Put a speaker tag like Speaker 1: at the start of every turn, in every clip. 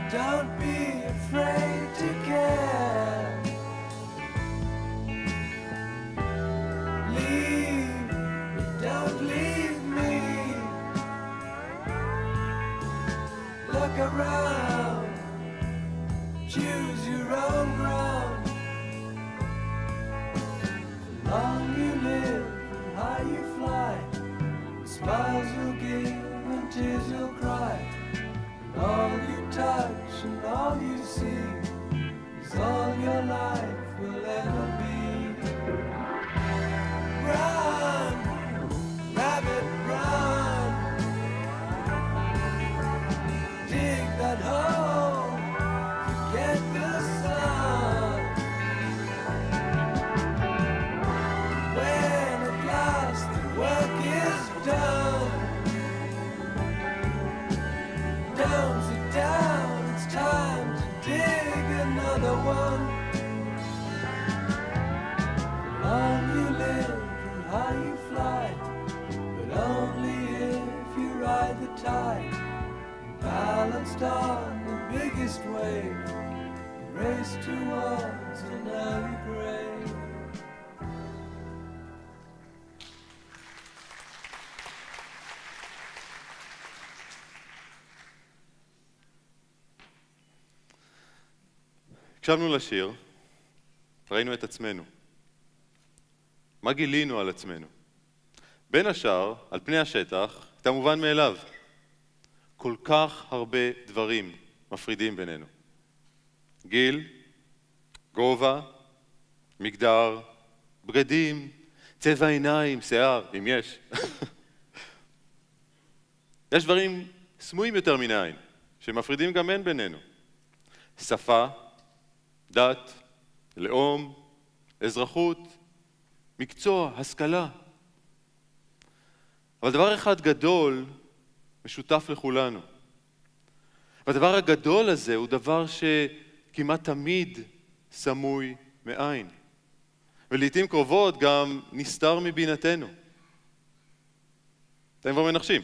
Speaker 1: Don't be afraid to care. Leave, don't leave me. Look around, choose your own ground. The long you live, the high you fly. Smiles will give and tears you'll cry. And all you touch and all you see is all your life will ever be. Run, rabbit, run. Dig that hole, forget the sun. When at last the work is done, don't sit down, it's time to dig another one. Long you live and high you fly, but only if you ride the tide. Balanced on the biggest wave, race towards an early grave.
Speaker 2: הקשבנו לשיר, ראינו את עצמנו. מה גילינו על עצמנו? בין השאר, על פני השטח, את המובן מאליו. כל כך הרבה דברים מפרידים בינינו. גיל, גובה, מגדר, בגדים, צבע עיניים, שיער, אם יש. יש דברים סמויים יותר מן העין, שמפרידים גם הן בינינו. שפה, דת, לאום, אזרחות, מקצוע, השכלה. אבל דבר אחד גדול משותף לכולנו. והדבר הגדול הזה הוא דבר שכמעט תמיד סמוי מעין. ולעיתים קרובות גם נסתר מבינתנו. אתם כבר מנחשים.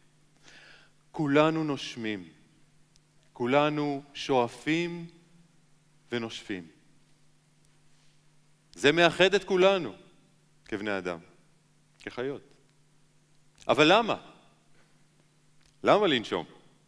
Speaker 2: כולנו נושמים. כולנו שואפים ונושפים. זה מאחד את כולנו כבני אדם, כחיות. אבל למה? למה לנשום?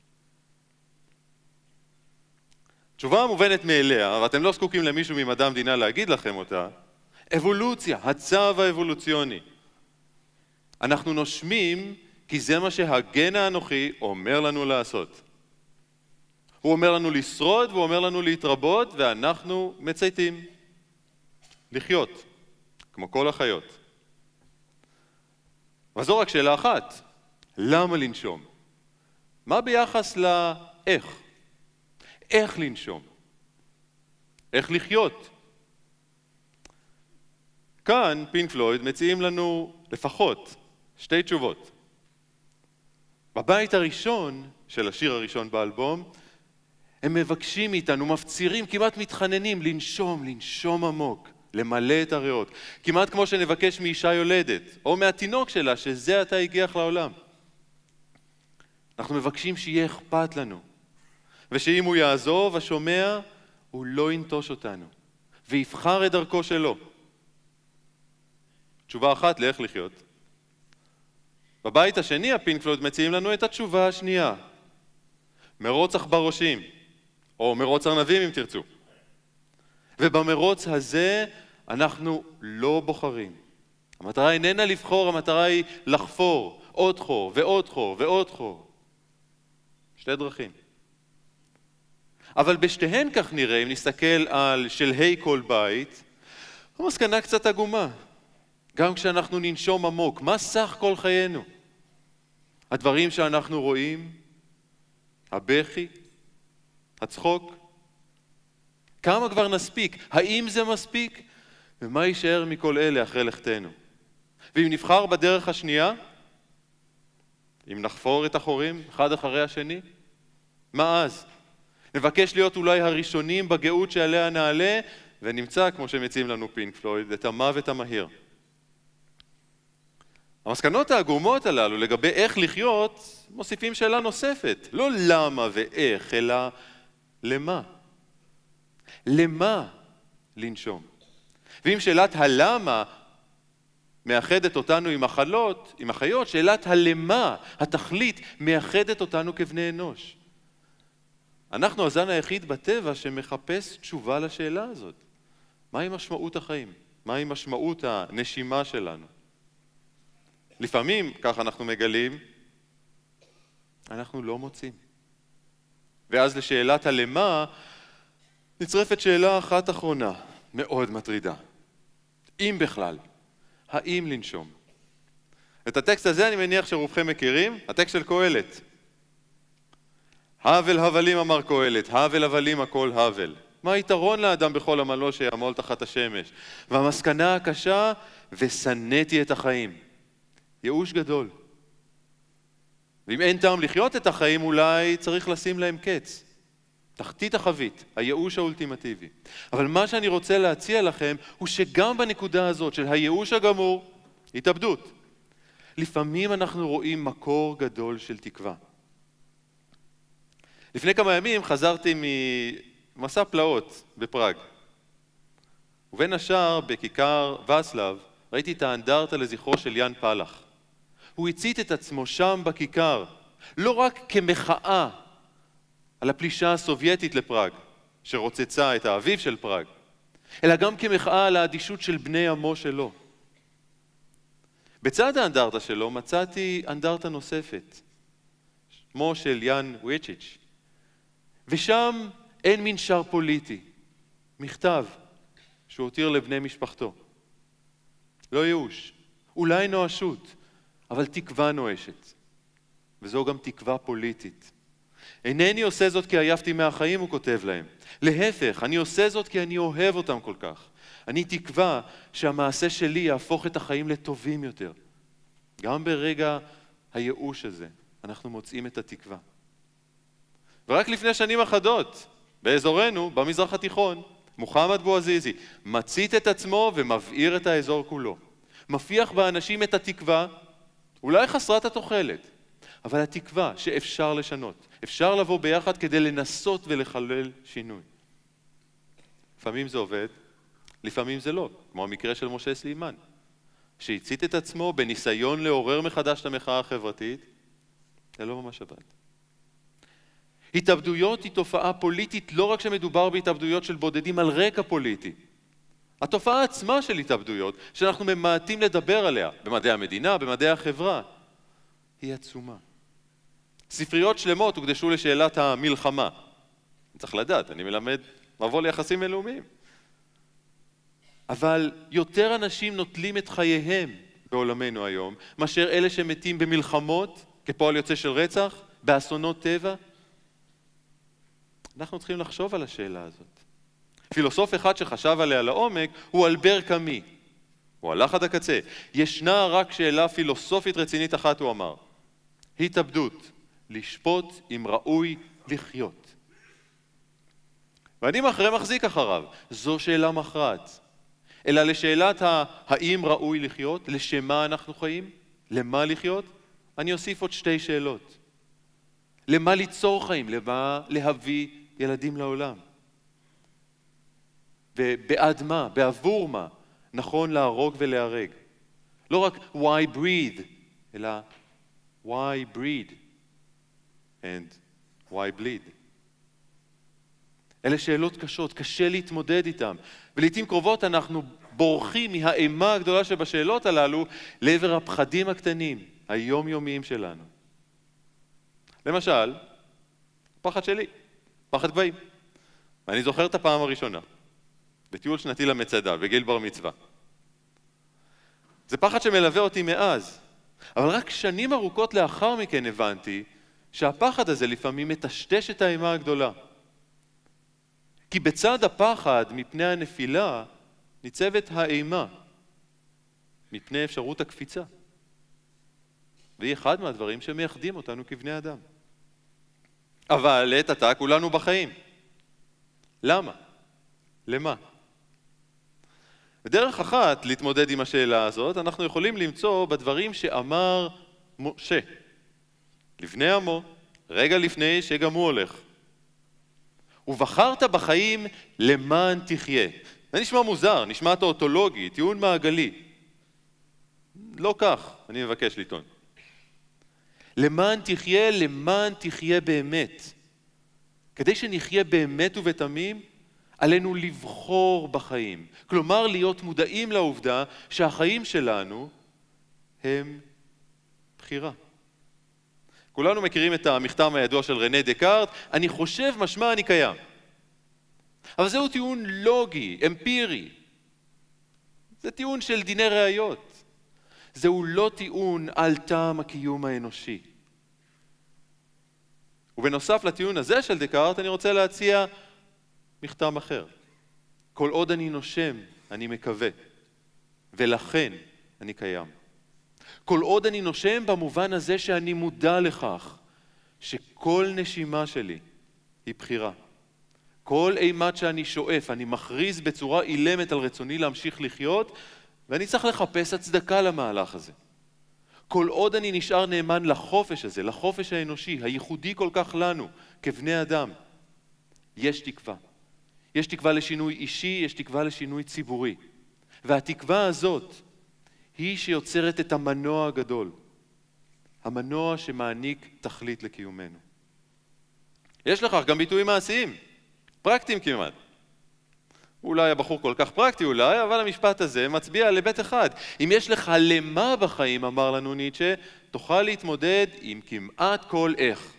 Speaker 2: תשובה מובנת מאליה, ואתם לא זקוקים למישהו ממדע המדינה להגיד לכם אותה, אבולוציה, הצו האבולוציוני. אנחנו נושמים כי זה מה שהגן האנוכי אומר לנו לעשות. הוא אומר לנו לשרוד, והוא אומר לנו להתרבות, ואנחנו מצייתים. לחיות, כמו כל החיות. אבל זו רק שאלה אחת. למה לנשום? מה ביחס לאיך? איך לנשום? איך לחיות? כאן פינק פלויד מציעים לנו לפחות שתי תשובות. בבית הראשון של השיר הראשון באלבום, הם מבקשים מאיתנו, מפצירים, כמעט מתחננים, לנשום, לנשום עמוק, למלא את הריאות. כמעט כמו שנבקש מאישה יולדת, או מהתינוק שלה, שזה עתה הגיח לעולם. אנחנו מבקשים שיהיה אכפת לנו, ושאם הוא יעזוב, השומע, הוא לא ינטוש אותנו, ויבחר את דרכו שלו. תשובה אחת לאיך לחיות. בבית השני, הפינק פלויד מציעים לנו את התשובה השנייה. מרוץ עכברושים, או מרוץ ארנבים אם תרצו. ובמרוץ הזה אנחנו לא בוחרים. המטרה איננה לבחור, המטרה היא לחפור עוד חור ועוד חור ועוד חור. שתי דרכים. אבל בשתיהן כך נראה, אם נסתכל על שלהי כל בית, המסקנה קצת עגומה. גם כשאנחנו ננשום עמוק, מה סך כל חיינו? הדברים שאנחנו רואים, הבכי, הצחוק, כמה כבר נספיק? האם זה מספיק? ומה יישאר מכל אלה אחרי לכתנו? ואם נבחר בדרך השנייה, אם נחפור את החורים אחד אחרי השני, מה אז? נבקש להיות אולי הראשונים בגאות שעליה נעלה, ונמצא, כמו שמציעים לנו פינק פלויד, את המוות המהיר. המסקנות העגומות הללו לגבי איך לחיות, מוסיפים שאלה נוספת. לא למה ואיך, אלא למה? למה לנשום? ואם שאלת הלמה מאחדת אותנו עם החיות, שאלת הלמה, התכלית, מאחדת אותנו כבני אנוש. אנחנו הזן היחיד בטבע שמחפש תשובה לשאלה הזאת. מהי משמעות החיים? מהי משמעות הנשימה שלנו? לפעמים, כך אנחנו מגלים, אנחנו לא מוצאים. ואז לשאלת הלמה נצרפת שאלה אחת אחרונה, מאוד מטרידה. אם בכלל, האם לנשום? את הטקסט הזה אני מניח שרובכם מכירים, הטקסט של קהלת. הבל הבלים אמר קהלת, הבל הבלים הכל הבל. מה היתרון לאדם בכל עמלו שיעמול תחת השמש? והמסקנה הקשה, ושנאתי את החיים. ייאוש גדול. ואם אין טעם לחיות את החיים, אולי צריך לשים להם קץ. תחתית החבית, הייאוש האולטימטיבי. אבל מה שאני רוצה להציע לכם, הוא שגם בנקודה הזאת של הייאוש הגמור, התאבדות. לפעמים אנחנו רואים מקור גדול של תקווה. לפני כמה ימים חזרתי ממסע פלאות בפראג. ובין השאר, בכיכר וסלב, ראיתי את האנדרטה לזכרו של יאן פלח. הוא הצית את עצמו שם בכיכר, לא רק כמחאה על הפלישה הסובייטית לפראג, שרוצצה את האביב של פראג, אלא גם כמחאה על האדישות של בני עמו שלו. בצד האנדרטה שלו מצאתי אנדרטה נוספת, שמו של יאן וויצ'יץ'. ושם אין מנשר פוליטי, מכתב שהוא הותיר לבני משפחתו. לא ייאוש, אולי נואשות, אבל תקווה נואשת. וזו גם תקווה פוליטית. אינני עושה זאת כי עייפתי מהחיים, הוא כותב להם. להפך, אני עושה זאת כי אני אוהב אותם כל כך. אני תקווה שהמעשה שלי יהפוך את החיים לטובים יותר. גם ברגע הייאוש הזה, אנחנו מוצאים את התקווה. ורק לפני שנים אחדות, באזורנו, במזרח התיכון, מוחמד בועזיזי מצית את עצמו ומבעיר את האזור כולו. מפיח באנשים את התקווה, אולי חסרת התוחלת, אבל התקווה שאפשר לשנות. אפשר לבוא ביחד כדי לנסות ולחולל שינוי. לפעמים זה עובד, לפעמים זה לא, כמו המקרה של משה סלימן, שהצית את עצמו בניסיון לעורר מחדש את המחאה החברתית, זה לא ממש עבד. התאבדויות היא תופעה פוליטית, לא רק שמדובר בהתאבדויות של בודדים על רקע פוליטי. התופעה עצמה של התאבדויות, שאנחנו ממעטים לדבר עליה, במדעי המדינה, במדעי החברה, היא עצומה. ספריות שלמות הוקדשו לשאלת המלחמה. אני צריך לדעת, אני מלמד מבוא ליחסים בינלאומיים. אבל יותר אנשים נוטלים את חייהם בעולמנו היום, מאשר אלה שמתים במלחמות, כפועל יוצא של רצח, באסונות טבע. אנחנו צריכים לחשוב על השאלה הזאת. פילוסוף אחד שחשב עליה לעומק הוא אלבר קאמי. הוא הלך עד הקצה. ישנה רק שאלה פילוסופית רצינית אחת, הוא אמר. התאבדות, לשפוט אם ראוי לחיות. ואני מחזיק אחריו. זו שאלה מכרעת. אלא לשאלת האם ראוי לחיות, לשם מה אנחנו חיים, למה לחיות, אני אוסיף עוד שתי שאלות. למה ליצור חיים, למה להביא ילדים לעולם. ובעד מה, בעבור מה, נכון להרוג ולהרג. לא רק why breathe, אלא why breed and why bleed. אלה שאלות קשות, קשה להתמודד איתן. ולעיתים קרובות אנחנו בורחים מהאימה הגדולה שבשאלות הללו לעבר הפחדים הקטנים, היומיומיים שלנו. למשל, פחד שלי, פחד גבהים. ואני זוכר את הפעם הראשונה, בטיול שנתי למצדה, בגיל בר מצווה. זה פחד שמלווה אותי מאז, אבל רק שנים ארוכות לאחר מכן הבנתי שהפחד הזה לפעמים מטשטש את האימה הגדולה. כי בצד הפחד מפני הנפילה ניצבת האימה מפני אפשרות הקפיצה. והיא אחד מהדברים שמייחדים אותנו כבני אדם. אבל לעת עתה כולנו בחיים. למה? למה? ודרך אחת להתמודד עם השאלה הזאת, אנחנו יכולים למצוא בדברים שאמר משה, לבני עמו, רגע לפני שגם הוא הולך. ובחרת בחיים למען תחיה. זה נשמע מוזר, נשמע טאוטולוגי, טיעון מעגלי. לא כך, אני מבקש לטעון. למען תחיה באמת. כדי שנחיה באמת ובתמים, עלינו לבחור בחיים. כלומר, להיות מודעים לעובדה שהחיים שלנו הם בחירה. כולנו מכירים את המכתב הידוע של רנה דקארט, אני חושב משמע אני קיים. אבל זהו טיעון לוגי, אמפירי. זה טיעון של דיני ראיות. זהו לא טיעון על טעם הקיום האנושי. ובנוסף לטיעון הזה של דקארט, אני רוצה להציע מכתב אחר. כל עוד אני נושם, אני מקווה, ולכן אני קיים. כל עוד אני נושם במובן הזה שאני מודע לכך שכל נשימה שלי היא בחירה. כל אימת שאני שואף, אני מכריז בצורה אילמת על רצוני להמשיך לחיות, ואני צריך לחפש הצדקה למהלך הזה. כל עוד אני נשאר נאמן לחופש הזה, לחופש האנושי, הייחודי כל כך לנו, כבני אדם, יש תקווה. יש תקווה לשינוי אישי, יש תקווה לשינוי ציבורי. והתקווה הזאת היא שיוצרת את המנוע הגדול, המנוע שמעניק תכלית לקיומנו. יש לכך גם ביטויים מעשיים, פרקטיים כמעט. אולי הבחור כל כך פרקטי אולי, אבל המשפט הזה מצביע על היבט אחד. אם יש לך למה בחיים, אמר לנו ניטשה, תוכל להתמודד עם כמעט כל איך.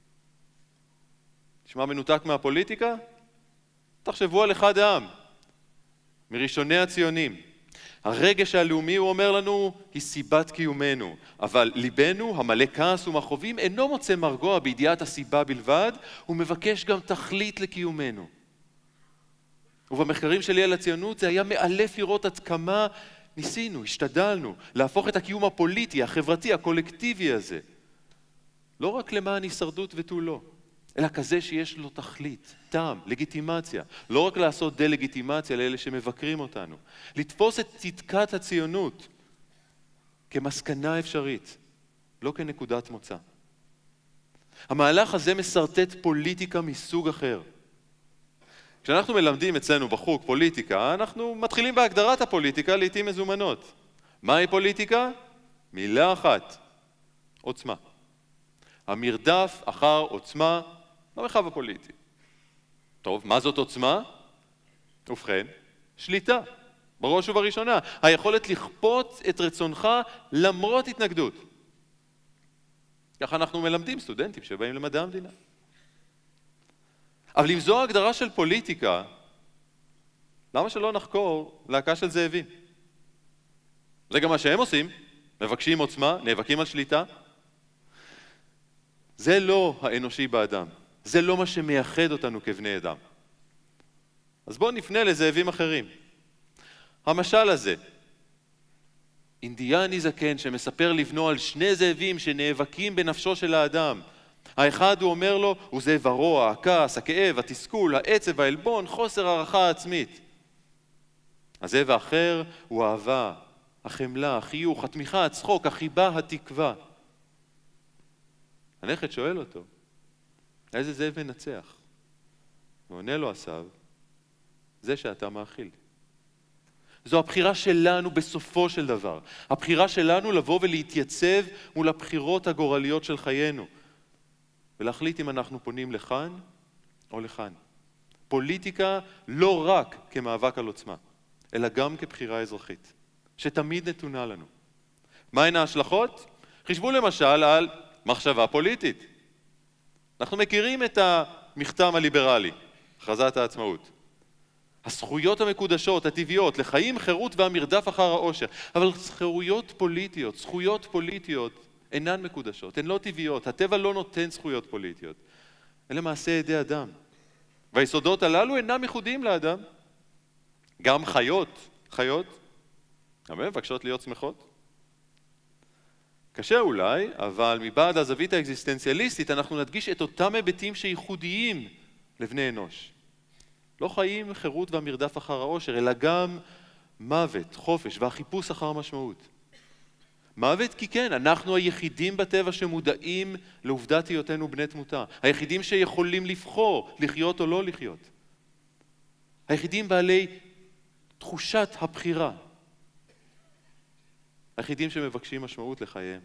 Speaker 2: נשמע מנותק מהפוליטיקה? תחשבו על אחד העם, מראשוני הציונים. הרגש הלאומי, הוא אומר לנו, היא סיבת קיומנו, אבל ליבנו, המלא כעס ומכאובים, אינו מוצא מרגוע בידיעת הסיבה בלבד, הוא מבקש גם תכלית לקיומנו. ובמחקרים שלי על הציונות זה היה מאלף לראות עד כמה ניסינו, השתדלנו, להפוך את הקיום הפוליטי, החברתי, הקולקטיבי הזה, לא רק למען הישרדות ותו לא, אלא כזה שיש לו תכלית, טעם, לגיטימציה. לא רק לעשות דה-לגיטימציה לאלה שמבקרים אותנו. לתפוס את צדקת הציונות כמסקנה אפשרית, לא כנקודת מוצא. המהלך הזה מסרטט פוליטיקה מסוג אחר. כשאנחנו מלמדים אצלנו בחוג פוליטיקה, אנחנו מתחילים בהגדרת הפוליטיקה לעתים מזומנות. מהי פוליטיקה? מילה אחת, עוצמה. המרדף אחר עוצמה במרחב הפוליטי. טוב, מה זאת עוצמה? ובכן, שליטה, בראש ובראשונה. היכולת לכפות את רצונך למרות התנגדות. ככה אנחנו מלמדים סטודנטים שבאים למדע המדינה. אבל אם זו ההגדרה של פוליטיקה, למה שלא נחקור להקה של זאבים? זה גם מה שהם עושים, מבקשים עוצמה, נאבקים על שליטה. זה לא האנושי באדם, זה לא מה שמייחד אותנו כבני אדם. אז בואו נפנה לזאבים אחרים. המשל הזה, אינדיאני זקן שמספר לבנו על שני זאבים שנאבקים בנפשו של האדם. האחד הוא אומר לו, הוא זאב הרוע, הכעס, הכאב, התסכול, העצב, העלבון, חוסר הערכה עצמית. הזאב האחר הוא האהבה, החמלה, החיוך, התמיכה, הצחוק, החיבה, התקווה. הנכד שואל אותו, איזה זאב מנצח? ועונה לו הסב, זה שאתה מאכיל. זו הבחירה שלנו בסופו של דבר. הבחירה שלנו לבוא ולהתייצב מול הבחירות הגורליות של חיינו. ולהחליט אם אנחנו פונים לכאן או לכאן. פוליטיקה לא רק כמאבק על עוצמה, אלא גם כבחירה אזרחית, שתמיד נתונה לנו. מהן ההשלכות? חשבו למשל על מחשבה פוליטית. אנחנו מכירים את המכתב הליברלי, הכרזת העצמאות. הזכויות המקודשות, הטבעיות, לחיים, חירות והמרדף אחר האושר. אבל זכויות פוליטיות אינן מקודשות, הן לא טבעיות. הטבע לא נותן זכויות פוליטיות. אלה מעשה ידי אדם. והיסודות הללו אינם ייחודיים לאדם. גם חיות, גם הן מבקשות להיות שמחות. קשה אולי, אבל מבעד הזווית האקזיסטנציאליסטית אנחנו נדגיש את אותם היבטים שייחודיים לבני אנוש. לא חיים, חירות והמרדף אחר האושר, אלא גם מוות, חופש והחיפוש אחר משמעות. מוות כי כן, אנחנו היחידים בטבע שמודעים לעובדת היותנו בני תמותה. היחידים שיכולים לבחור לחיות או לא לחיות. היחידים בעלי תחושת הבחירה. היחידים שמבקשים משמעות לחייהם.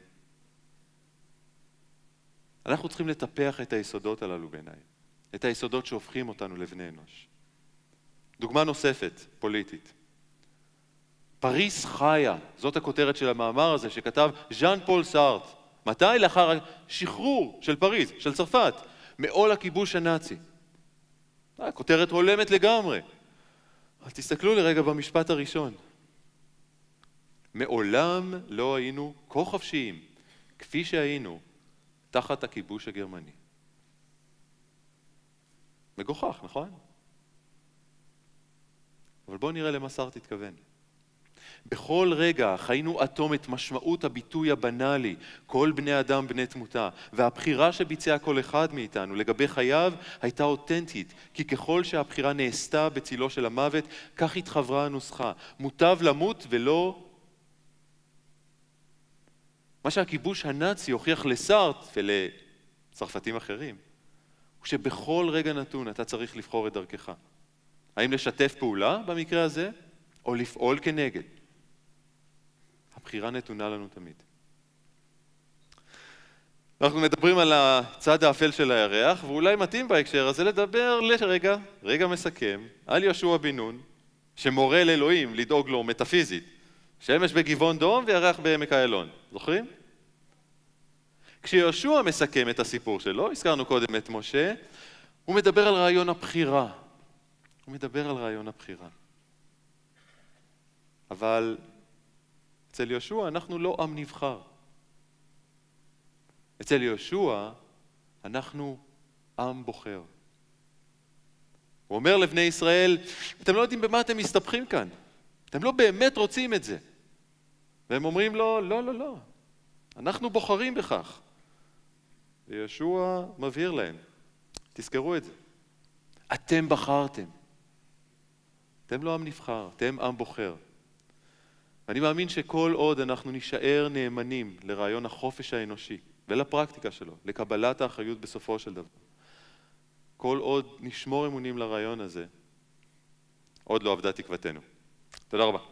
Speaker 2: אנחנו צריכים לטפח את היסודות הללו בעיניי. את היסודות שהופכים אותנו לבני אנוש. דוגמה נוספת, פוליטית. פריס חיה, זאת הכותרת של המאמר הזה שכתב ז'אן פול סארט. מתי? לאחר השחרור של פריז, של צרפת, מעול הכיבוש הנאצי. הכותרת הולמת לגמרי. אבל תסתכלו לרגע במשפט הראשון. מעולם לא היינו כה חופשיים, כפי שהיינו תחת הכיבוש הגרמני. מגוחך, נכון? אבל בואו נראה למה סארט התכוון. בכל רגע חיינו אטום את משמעות הביטוי הבנאלי, כל בני אדם בני תמותה, והבחירה שביצע כל אחד מאיתנו לגבי חייו הייתה אותנטית, כי ככל שהבחירה נעשתה בצילו של המוות, כך התחברה הנוסחה. מוטב למות ולא... מה שהכיבוש הנאצי הוכיח לסארט ולצרפתים אחרים, הוא שבכל רגע נתון אתה צריך לבחור את דרכך. האם לשתף פעולה במקרה הזה, או לפעול כנגד? הבחירה נתונה לנו תמיד. אנחנו מדברים על הצד האפל של הירח, ואולי מתאים בהקשר הזה לדבר רגע מסכם, על יהושע בן נון, שמורה לאלוהים לדאוג לו מטאפיזית, שמש בגבעון דום וירח בעמק איילון. זוכרים? כשיהושע מסכם את הסיפור שלו, הזכרנו קודם את משה, הוא מדבר על רעיון הבחירה. אבל אצל יהושע אנחנו לא עם נבחר. אצל יהושע אנחנו עם בוחר. הוא אומר לבני ישראל, אתם לא יודעים במה אתם מסתבכים כאן. אתם לא באמת רוצים את זה. והם אומרים לו, לא. אנחנו בוחרים בכך. ויהושע מבהיר להם, תזכרו את זה. אתם בחרתם. אתם לא עם נבחר, אתם עם בוחר. אני מאמין שכל עוד אנחנו נשאר נאמנים לרעיון החופש האנושי ולפרקטיקה שלו, לקבלת האחריות בסופו של דבר, כל עוד נשמור אמונים לרעיון הזה, עוד לא אבדה תקוותנו. תודה רבה.